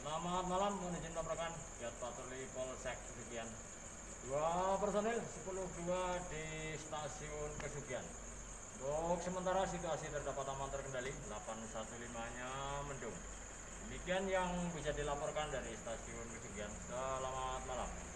Selamat malam, mohon izin melaporkan Giat Patroli Polsek Pesugihan. Dua personil 10-2 di stasiun Pesugihan. Untuk sementara situasi terdapat aman terkendali, 815-nya mendung. Demikian yang bisa dilaporkan dari stasiun Pesugihan. Selamat malam.